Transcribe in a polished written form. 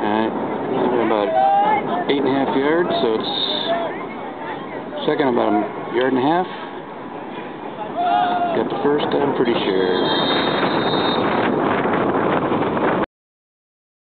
About 8.5 yards, so it's second about a yard and a half. Got the first, I'm pretty sure.